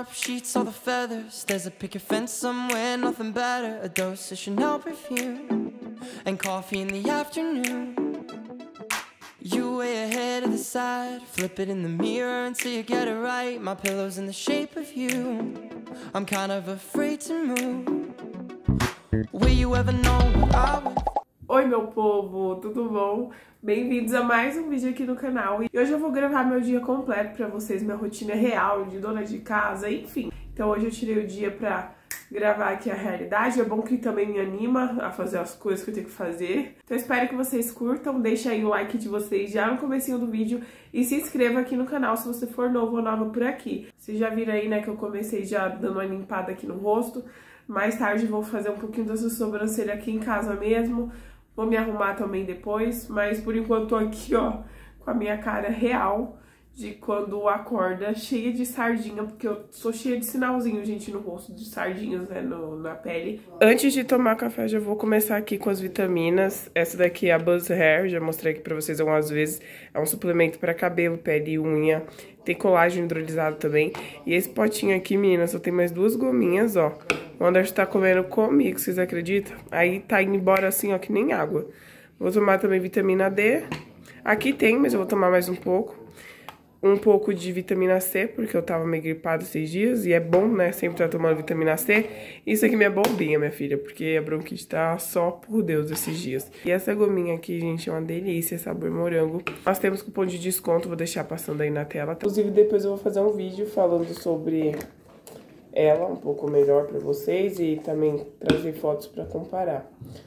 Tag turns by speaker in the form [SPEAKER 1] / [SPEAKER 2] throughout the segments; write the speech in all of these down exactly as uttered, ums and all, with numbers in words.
[SPEAKER 1] up sheets, all the feathers. There's a picket fence somewhere, nothing better. A dose of Chanel perfume and coffee in the afternoon. You way ahead of the side, flip it in the mirror until you get it right. My pillow's in the shape of you. I'm kind of afraid to move. Will you ever know what I would...
[SPEAKER 2] Oi meu povo, tudo bom? Bem-vindos a mais um vídeo aqui no canal. E hoje eu vou gravar meu dia completo pra vocês, minha rotina real de dona de casa, enfim. Então hoje eu tirei o dia pra gravar aqui a realidade. É bom que também me anima a fazer as coisas que eu tenho que fazer. Então eu espero que vocês curtam, deixem aí o like de vocês já no comecinho do vídeo e se inscreva aqui no canal se você for novo ou nova por aqui. Vocês já viram aí, né, que eu comecei já dando uma limpada aqui no rosto. Mais tarde vou fazer um pouquinho dessa sobrancelha aqui em casa mesmo. Vou me arrumar também depois, mas por enquanto tô aqui, ó, com a minha cara real de quando acorda cheia de sardinha, porque eu sou cheia de sinalzinho, gente, no rosto, de sardinhas, né, no, na pele. Antes de tomar café, já vou começar aqui com as vitaminas. Essa daqui é a Buzz Hair, já mostrei aqui pra vocês algumas vezes. É um suplemento pra cabelo, pele e unha. Tem colágeno hidrolisado também. E esse potinho aqui, meninas, só tem mais duas gominhas, ó. O Anderson tá comendo comigo, vocês acreditam? Aí tá indo embora assim, ó, que nem água. Vou tomar também vitamina D. Aqui tem, mas eu vou tomar mais um pouco. Um pouco de vitamina C, porque eu tava meio gripada esses dias. E é bom, né, sempre estar tomando vitamina C. Isso aqui é minha bombinha, minha filha, porque a bronquite tá só por Deus esses dias. E essa gominha aqui, gente, é uma delícia, sabor morango. Nós temos cupom de desconto, vou deixar passando aí na tela. Inclusive, depois eu vou fazer um vídeo falando sobre ela um pouco melhor pra vocês e também trazer fotos pra comparar.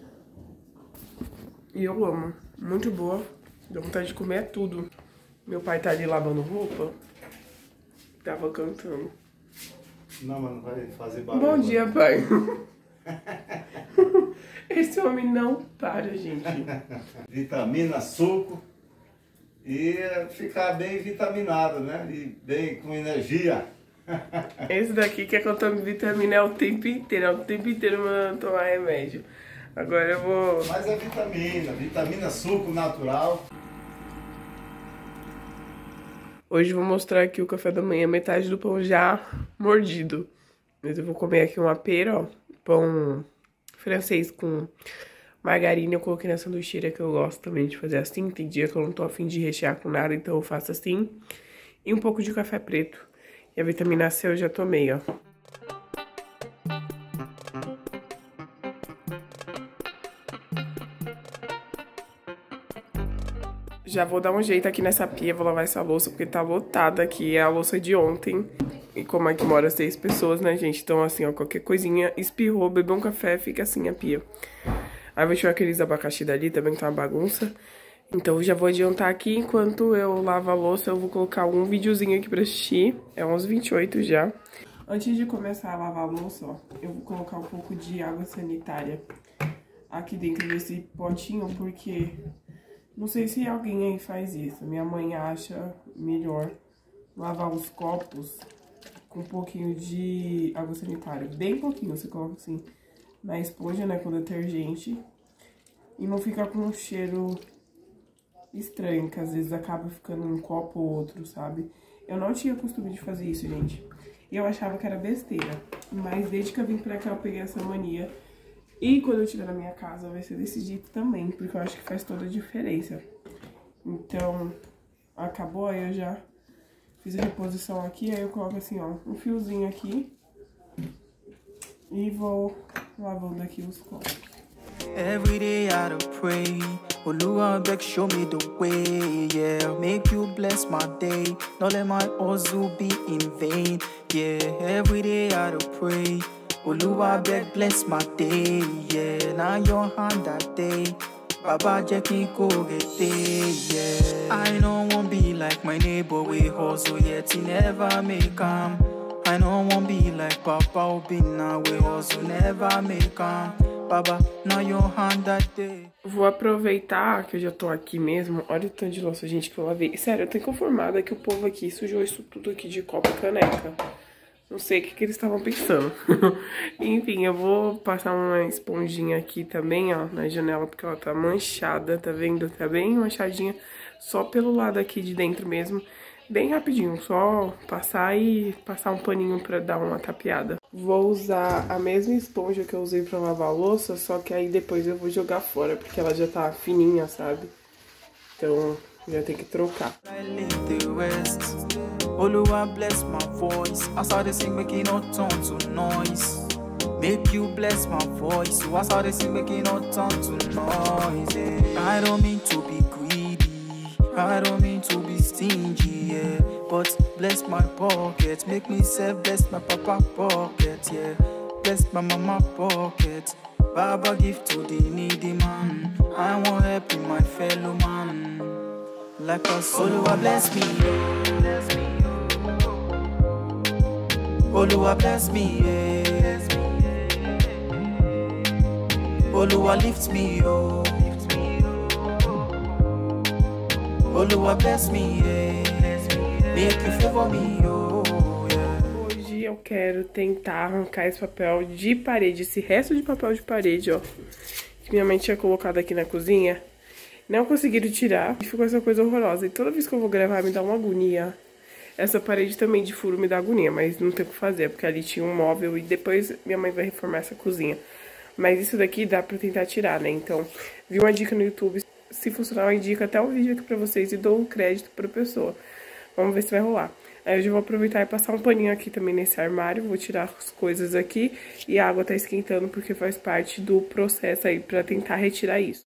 [SPEAKER 2] E eu amo, muito boa, dá vontade de comer tudo. Meu pai tá ali lavando roupa, tava cantando.
[SPEAKER 3] Não, mas não vai fazer barulho.
[SPEAKER 2] Bom dia, pai. Esse homem não para, gente.
[SPEAKER 3] Vitamina, suco e ficar bem vitaminado, né? E bem com energia.
[SPEAKER 2] Esse daqui que é que eu tomo vitamina é o tempo inteiro, é o tempo inteiro mandando tomar remédio. Agora eu vou...
[SPEAKER 3] Mas é vitamina, vitamina, suco natural.
[SPEAKER 2] Hoje eu vou mostrar aqui o café da manhã, metade do pão já mordido. Mas eu vou comer aqui uma pera, ó, pão francês com margarina. Eu coloquei na sanduicheira que eu gosto também de fazer assim. Tem dia que eu não tô a fim de rechear com nada, então eu faço assim. E um pouco de café preto. E a vitamina C eu já tomei, ó. Já vou dar um jeito aqui nessa pia, vou lavar essa louça, porque tá lotada aqui. É a louça de ontem. E como aqui mora seis pessoas, né, gente? Então, assim, ó, qualquer coisinha, espirrou, bebeu um café, fica assim a pia. Aí vou tirar aqueles abacaxi dali, também que tá uma bagunça. Então, já vou adiantar aqui, enquanto eu lavo a louça, eu vou colocar um videozinho aqui pra assistir. É uns vinte e oito já. Antes de começar a lavar a louça, ó, eu vou colocar um pouco de água sanitária aqui dentro desse potinho, porque não sei se alguém aí faz isso. Minha mãe acha melhor lavar os copos com um pouquinho de água sanitária. Bem pouquinho, você coloca assim na esponja, né, com detergente. E não fica com um cheiro estranho, que às vezes acaba ficando um copo ou outro, sabe? Eu não tinha costume de fazer isso, gente. E eu achava que era besteira. Mas desde que eu vim pra cá, eu peguei essa mania. E quando eu estiver na minha casa, vai ser desse jeito também, porque eu acho que faz toda a diferença. Então, acabou, aí eu já fiz a reposição aqui, aí eu coloco assim, ó, um fiozinho aqui. E vou lavando aqui os copos.
[SPEAKER 1] Every day I do pray, Oluwa beg show me the way, yeah. Make you bless my day, not let my hustle be in vain, yeah. Every day I do pray, Oluwa beg bless my day, yeah. Now your hand that day, Baba Jackie go get day, yeah. I don't want be like my neighbor, we hustle yet he never make am. I don't want be like Papa Obina, we hustle never make am. Baba, now your hand that day.
[SPEAKER 2] Vou aproveitar que eu já tô aqui mesmo. Olha o tanto de louça, gente, que eu lavei. Sério, eu tô inconformada que o povo aqui sujou isso tudo aqui de copo e caneca. Não sei o que, que eles estavam pensando. Enfim, eu vou passar uma esponjinha aqui também, ó, na janela, porque ela tá manchada, tá vendo? Tá bem manchadinha, só pelo lado aqui de dentro mesmo. bem rapidinho, só passar e passar um paninho pra dar uma tapeada. Vou usar a mesma esponja que eu usei pra lavar a louça, só que aí depois eu vou jogar fora, porque ela já tá fininha, sabe? Então, já tem que trocar.
[SPEAKER 1] Oluwa bless my voice. I started sing, make it not turn to noise. Make you bless my voice. So I started sing, make it not turn to noise. Yeah. I don't mean to be greedy. I don't mean to be stingy. Yeah. But bless my pocket. Make me say bless my papa pocket. Yeah. Bless my mama pocket. Baba give to the needy man. I want help in my fellow man. Like a Oluwa bless me. Bless me. Oluwa bless me, yeah. Oluwa lift me, oh. Oluwa bless me, yeah. Make you favor me, oh, yeah.
[SPEAKER 2] Hoje eu quero tentar arrancar esse papel de parede, esse resto de papel de parede, ó, que minha mãe tinha colocado aqui na cozinha. Não conseguiram tirar, e ficou essa coisa horrorosa. E toda vez que eu vou gravar me dá uma agonia. Essa parede também de furo me dá agonia, mas não tem o que fazer, porque ali tinha um móvel e depois minha mãe vai reformar essa cozinha. Mas isso daqui dá pra tentar tirar, né? Então, vi uma dica no YouTube, se funcionar eu indico até um vídeo aqui pra vocês e dou um crédito pra pessoa. Vamos ver se vai rolar. Aí eu já vou aproveitar e passar um paninho aqui também nesse armário, vou tirar as coisas aqui e a água tá esquentando porque faz parte do processo aí pra tentar retirar isso.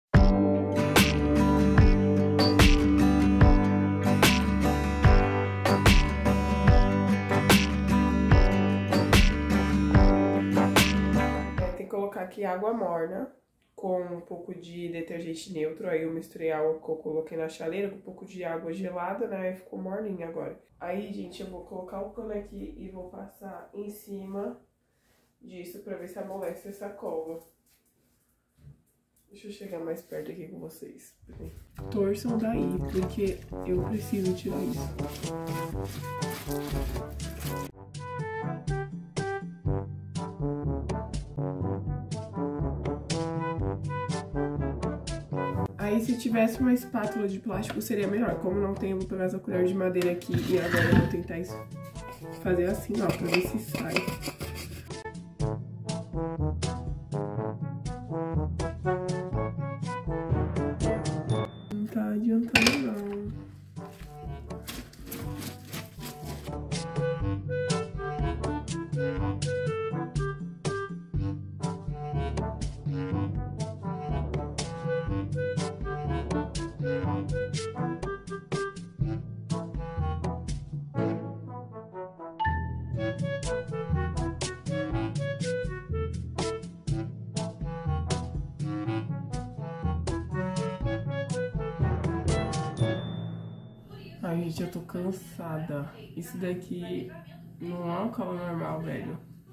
[SPEAKER 2] Aqui água morna com um pouco de detergente neutro, aí eu misturei a água que eu coloquei na chaleira com um pouco de água gelada, né, aí ficou morninha agora. Aí, gente, eu vou colocar o pano aqui e vou passar em cima disso pra ver se amolece essa cola. Deixa eu chegar mais perto aqui com vocês. Torçam daí, porque eu preciso tirar isso. Aí se tivesse uma espátula de plástico seria melhor. Como não tem, eu vou pegar essa colher de madeira aqui e agora eu vou tentar fazer assim, ó, pra ver se sai. Não tá adiantando não. Ai, gente, eu tô cansada. Isso daqui não é uma cola normal, velho.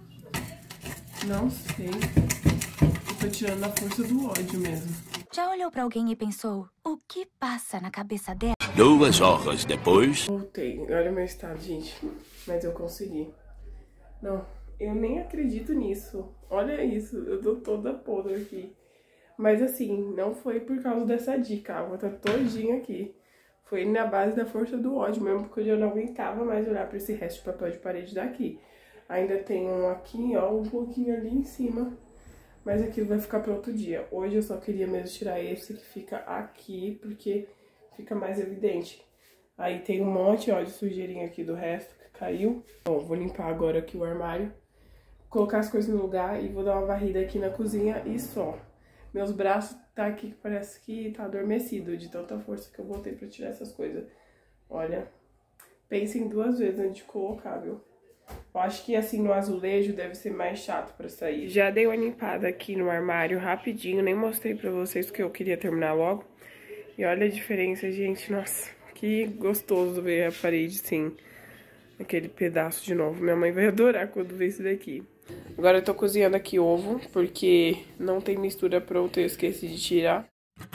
[SPEAKER 2] Não sei. Eu tô tirando a força do ódio mesmo.
[SPEAKER 4] Já olhou pra alguém e pensou, o que passa na cabeça dela?
[SPEAKER 5] Duas horas depois...
[SPEAKER 2] Voltei. Olha o meu estado, gente. Mas eu consegui. Não, eu nem acredito nisso. Olha isso, eu tô toda podre aqui. Mas assim, não foi por causa dessa dica. A água tá todinha aqui. Foi na base da força do ódio mesmo, porque eu não aguentava mais olhar pra esse resto de papel de parede daqui. Ainda tem um aqui, ó, um pouquinho ali em cima. Mas aquilo vai ficar para outro dia. Hoje eu só queria mesmo tirar esse que fica aqui, porque fica mais evidente. Aí tem um monte, ó, de sujeirinha aqui do resto que caiu. Bom, vou limpar agora aqui o armário, colocar as coisas no lugar e vou dar uma varrida aqui na cozinha e só. Meus braços tá aqui que parece que tá adormecido de tanta força que eu botei pra tirar essas coisas. Olha, pensem duas vezes antes de colocar, viu? Eu acho que assim no azulejo deve ser mais chato pra sair. Já dei uma limpada aqui no armário rapidinho, nem mostrei pra vocês porque eu queria terminar logo. E olha a diferença, gente, nossa, que gostoso ver a parede assim, aquele pedaço de novo. Minha mãe vai adorar quando ver isso daqui. Agora eu tô cozinhando aqui ovo, porque não tem mistura pronta e eu esqueci de tirar.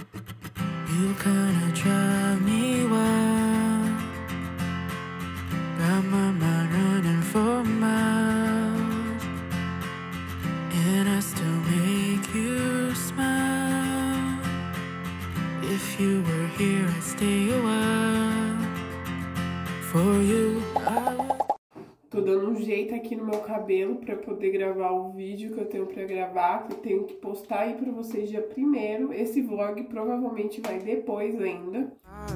[SPEAKER 2] You kinda drive me wild. Got my mind running for miles, and I still make you smile. If you were here, I'd stay a while. For Tô dando um jeito aqui no meu cabelo pra poder gravar o vídeo que eu tenho pra gravar, que eu tenho que postar aí pra vocês dia primeiro. Esse vlog provavelmente vai depois ainda.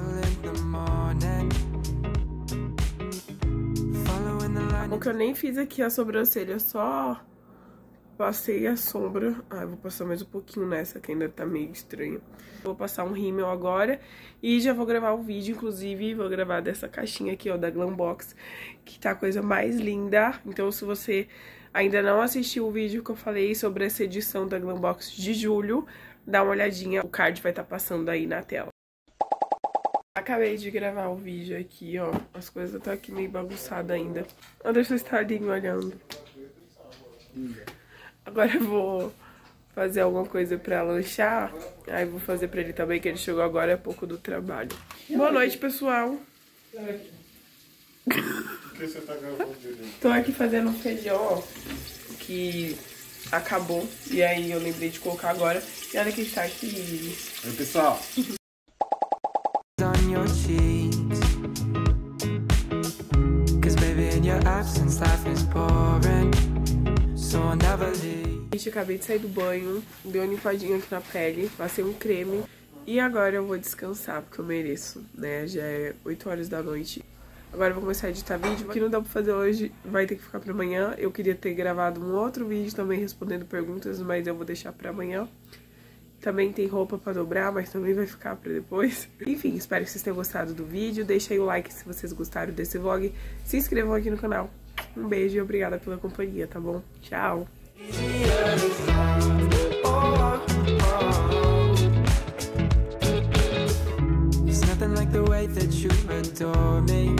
[SPEAKER 2] O que eu nem fiz aqui a sobrancelha, só passei a sombra. Ah, eu vou passar mais um pouquinho nessa, que ainda tá meio estranha. Vou passar um rímel agora e já vou gravar o vídeo, inclusive vou gravar dessa caixinha aqui, ó, da Glambox, que tá a coisa mais linda. Então, se você ainda não assistiu o vídeo que eu falei sobre essa edição da Glambox de julho, dá uma olhadinha, o card vai estar passando aí na tela. Acabei de gravar o vídeo aqui, ó, as coisas estão aqui meio bagunçadas ainda. Deixa o Starlinho olhando. Agora eu vou fazer alguma coisa pra lanchar. Aí vou fazer pra ele também, que ele chegou agora há pouco do trabalho. Boa noite, pessoal.
[SPEAKER 3] O que você tá gravando direito?
[SPEAKER 2] Tô aqui fazendo um feijão, ó, que acabou. E aí eu lembrei de colocar agora. E olha que tá aqui.
[SPEAKER 3] Oi, pessoal.
[SPEAKER 6] On your cheeks, 'cause baby in your absence life is boring, so I'll never leave.
[SPEAKER 2] Gente, acabei de sair do banho, dei uma limpadinha aqui na pele, passei um creme e agora eu vou descansar, porque eu mereço, né? Já é oito horas da noite. Agora eu vou começar a editar vídeo. O que não dá pra fazer hoje vai ter que ficar pra amanhã. Eu queria ter gravado um outro vídeo também respondendo perguntas, mas eu vou deixar pra amanhã. Também tem roupa pra dobrar, mas também vai ficar pra depois. Enfim, espero que vocês tenham gostado do vídeo. Deixa aí o like se vocês gostaram desse vlog. Se inscrevam aqui no canal. Um beijo e obrigada pela companhia, tá bom? Tchau!
[SPEAKER 6] It's nothing like the way that you adore me.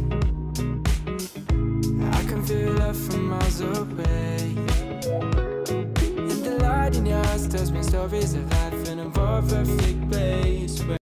[SPEAKER 6] I can feel love from miles away. In your eyes tells me stories of life in a more perfect place.